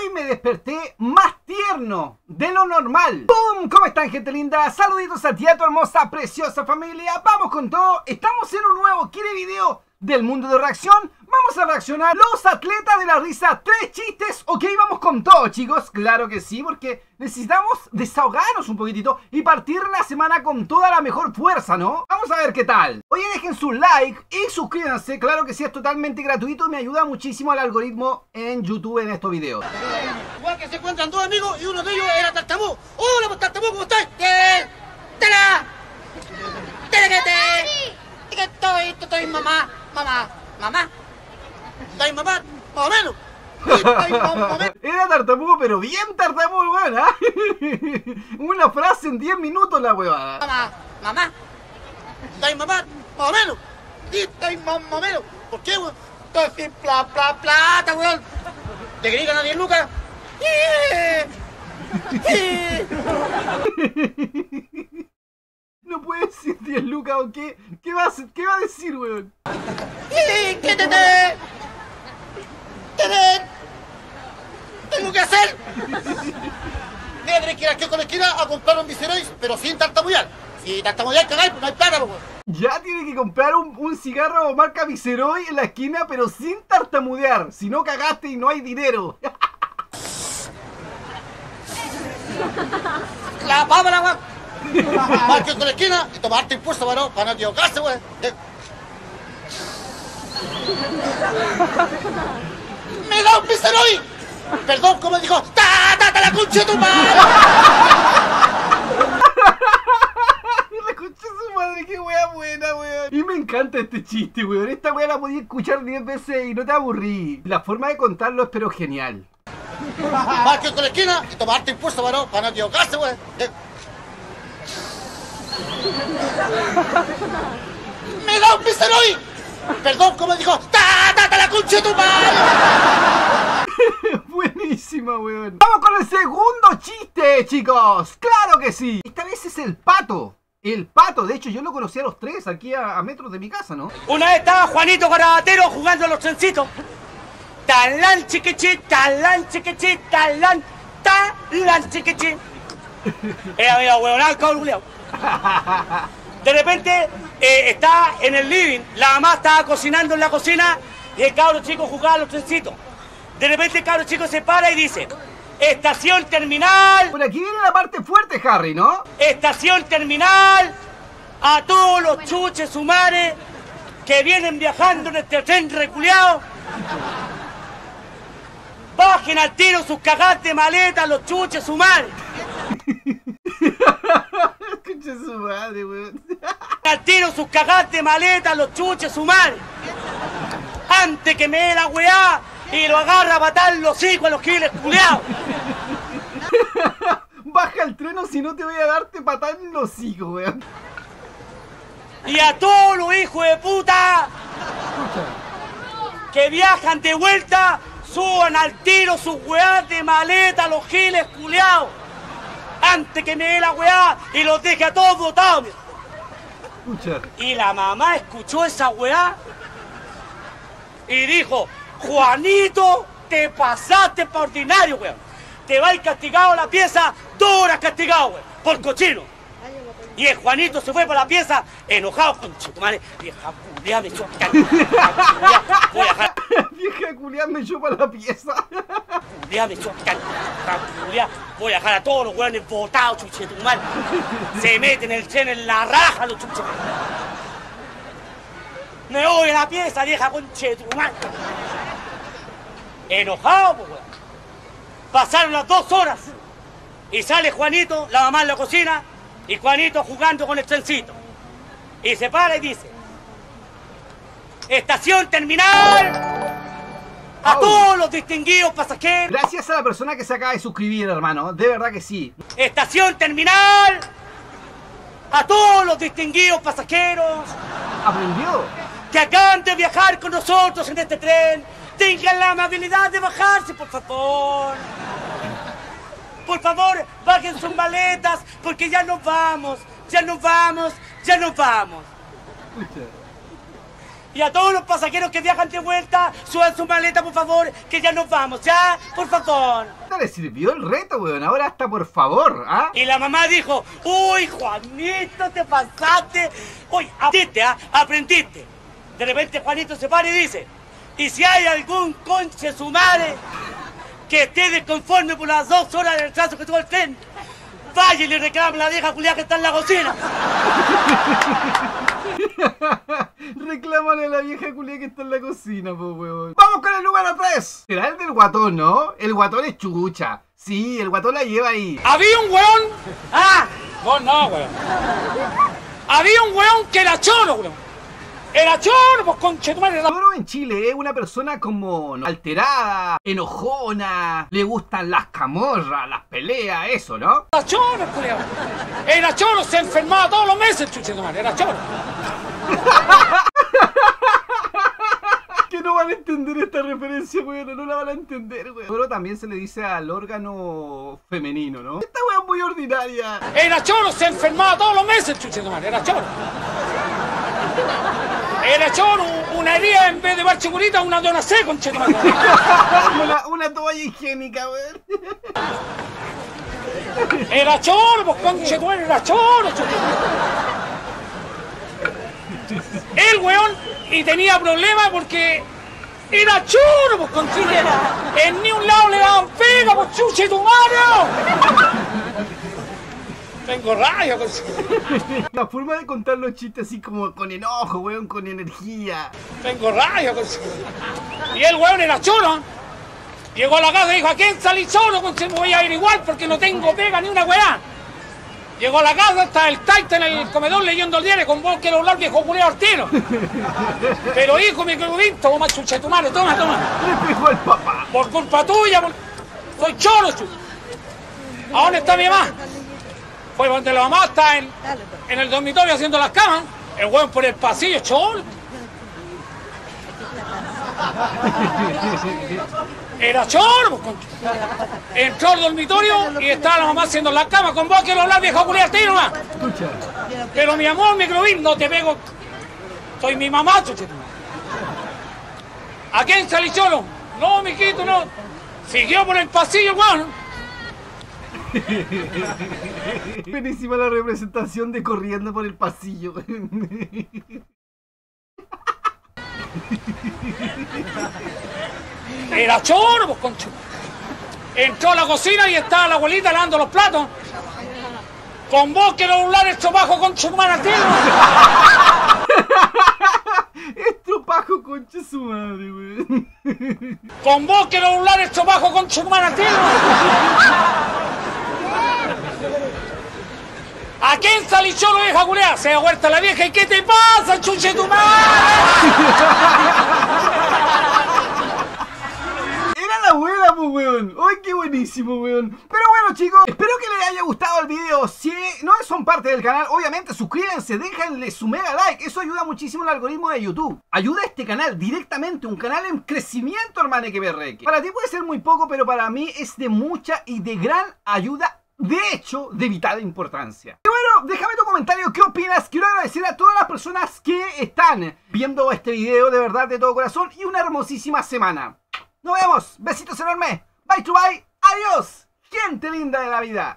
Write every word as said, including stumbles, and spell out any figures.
hoy me desperté más tierno de lo normal. ¡Pum! ¿Cómo están, gente linda? Saluditos a ti, a tu hermosa, preciosa familia. Vamos con todo. Estamos en un nuevo Quiere Video del mundo de reacción. Vamos a reaccionar los atletas de la risa. Tres chistes. Ok, vamos con todo, chicos. Claro que sí, porque necesitamos desahogarnos un poquitito y partir la semana con toda la mejor fuerza, ¿no? Vamos a ver qué tal. Oye, dejen su like y suscríbanse. Claro que sí, es totalmente gratuito y me ayuda muchísimo al algoritmo en YouTube en estos videos. Igual que se encuentran dos amigos y uno de ellos era Tartamú. ¡Hola, pues Tartamú, ¿cómo estás? ¡Bien! ¡Tela! ¡Tela que te! ¡Que estoy! ¡Estoy mamá! ¡Mamá! ¡Mamá! ¿Estoy mamá? ¡Más o menos! Estoy más o menos. Era tartamudo, pero bien tartamudo, weón, ¿eh? Una frase en diez minutos la huevada. ¡Mamá! ¡Mamá! ¿Estoy mamá? ¡Más o menos! Sí, estoy más o menos. ¿Por qué, weón? Estoy sin pla, pla, plata, weón. ¿Te quería ganar diez lucas? No puede decir diez lucas o qué. ¿Qué va a, qué va a decir, weón? ¿Qué te te? Tengo que hacer. Voy a tener que ir aquí con la esquina a comprar un Viceroy, pero sin tartamudear. Si tartamudear cagáis, pues no hay plata, weón. Ya tiene que comprar un, un cigarro marca Viceroy en la esquina, pero sin tartamudear. Si no cagaste y no hay dinero. La pámara, weón. Marque con la esquina y tomarte impulso para no, para no equivocarse, weón. ¡Me da un Viceroy! Perdón, como dijo, ¡ta, ta, ta, la concha de tu madre! La concha de su madre, qué wea buena, weón. Y me encanta este chiste, weón. Esta wea la podía escuchar diez veces y no te aburrí. La forma de contarlo es pero genial. Marque con la esquina y tomarte impulso para no, para no equivocarse, weón. ¡Me da un Viceroy! Perdón, como dijo, ¡ta, ta, ta, la concha de tu madre! Buenísima, weón. Vamos con el segundo chiste, chicos. ¡Claro que sí! Esta vez es el Pato. El Pato, de hecho yo lo conocí a los tres aquí a, a metros de mi casa, ¿no? Una vez estaba Juanito Garabatero jugando a los trencitos. Talán chiquichi, talán chiquichi, talán, talán chiquichi. Era medio huevonado el cabrón culiao. De repente eh, está en el living, la mamá estaba cocinando en la cocina y el cabro chico jugaba a los trencitos. De repente el cabro chico se para y dice: estación terminal. Por aquí viene la parte fuerte, Harry, ¿no? Estación terminal. A todos los chuches sumares que vienen viajando en este tren reculeado, bajen al tiro sus cagadas de maleta, los chuches sumares. Escucha su madre, weón. Al tiro sus cagadas de maleta, los chuches sumares. Antes que me dé la weá y lo agarra a patar los hijos a los giles culeados. Baja el tren o si no te voy a darte patada en los hijos, weón. Y a todos los hijos de puta que viajan de vuelta, suban al tiro sus weás de maleta, los giles culeados. Antes que me dé la weá y los deje a todos botados. Escucha. Y la mamá escuchó esa weá y dijo: Juanito, te pasaste por ordinario, weón. Te vais castigado a la pieza, dos horas castigado, weón, por cochino. Y el Juanito se fue por la pieza enojado con chutumare. Vieja culiá, me chupa. Voy a dejar. Vieja culiá, me chupa la pieza. Culiá, me chupa. Voy a dejar a todos los weones botados, chuchetumare. Se meten el tren en la raja, los chuchetumare. Me voy a la pieza, vieja conchetumare. Enojado, pues, weón. Pasaron las dos horas y sale Juanito, la mamá en la cocina, y Juanito jugando con el trencito. Y se para y dice: estación terminal. A todos los distinguidos pasajeros. Gracias a la persona que se acaba de suscribir, hermano. De verdad que sí. Estación terminal. A todos los distinguidos pasajeros ¿Aprendió? que acaban de viajar con nosotros en este tren, tengan la amabilidad de bajarse, por favor. Por favor, bajen sus maletas, porque ya nos vamos, ya nos vamos, ya nos vamos. Escucha. Y a todos los pasajeros que viajan de vuelta, suban su maleta, por favor, que ya nos vamos, ¿ya? Por favor. Le sirvió el reto, weón. Ahora hasta por favor, ¿ah? Y la mamá dijo, uy, Juanito, te pasaste. Uy, aprendiste, ¿ah? Aprendiste. De repente Juanito se para y dice, y si hay algún conche su madre que esté desconforme por las dos horas de retraso que tuvo el tren, vaya y le reclama a la vieja culiada que está en la cocina. Reclámale a la vieja culia que está en la cocina, po, weón. Vamos con el número tres. Será el del guatón, ¿no? El guatón es chucha. Sí, el guatón la lleva ahí. Había un weón. Ah, vos no, weón. Había un weón que era choro, weón. Era choro, pues conchetumare. Choro en Chile es una persona como ¿no? alterada, enojona, le gustan las camorras, las peleas, eso, ¿no? Era choro, culiao. Era choro, se enfermaba todos los meses, chuchetumare. Era choro. Que no van a entender esta referencia, weón, no la van a entender, weón. Choro también se le dice al órgano femenino, ¿no? Esta weón es muy ordinaria. Era choro, se enfermaba todos los meses, chuchetumare. Era choro. Era choro, una herida en vez de barchigurita, una dona C, conchetumare. una, una toalla higiénica, weón. Era choro, pues conchetumare, era choro, choro. El weón y tenía problemas porque era choro, pues conchetumare. En ni un lado le daban pega, pues chuchetumare. Tengo rabia, con... La forma de contar los chistes así como con enojo, weón, con energía. Tengo rabia, con... Y el weón era choro. Llegó a la casa y dijo, ¿a quién salí choro? Me voy a ir igual porque no tengo pega ni una weá. Llegó a la casa, está el taita en el comedor leyendo el diario con vos que lo hablar viejo culeo al tiro. Pero hijo, mi querubín, toma chuche tu madre, toma, toma. Le pegó al papá. Por culpa tuya, por... soy choro, chuche. ¿A dónde está mi mamá? Fue donde la mamá está en, en el dormitorio haciendo las camas. El weón por el pasillo, cholo. Era choro, pues, entró al dormitorio y estaba la mamá haciendo las camas con vos que lo hablar viejo culiao tío nomás. Pero mi amor, mi globín, no te pego. Soy mi mamá, chuchete. ¿A quién salí cholo? No, mijito, no. Siguió por el pasillo, weón. Buenísima la representación de corriendo por el pasillo. Era choro, pues, concho. Entró a la cocina y estaba la abuelita lavando los platos. Con vos que no hablar esto bajo, concho, humana, tío. Estropajo, concha su madre, weón. Con vos que no hablar esto bajo, concho, humana, tío. ¿A quién salí cholo, vieja culea? Se da vuelta la vieja. ¿Y qué te pasa, chuche tu madre? Era la abuela, pues, weón. ¡Ay, qué buenísimo, weón! Pero bueno, chicos, espero que les haya gustado el video. Si no son parte del canal, obviamente suscríbanse, déjenle su mega like. Eso ayuda muchísimo al algoritmo de YouTube. Ayuda a este canal directamente, un canal en crecimiento, hermano que berreque. Para ti puede ser muy poco, pero para mí es de mucha y de gran ayuda. De hecho, de vital importancia. Y bueno, déjame tu comentario, ¿qué opinas? Quiero agradecer a todas las personas que están viendo este video de verdad, de todo corazón. Y una hermosísima semana. Nos vemos, besitos enormes. Bye to bye, adiós, gente linda de la vida.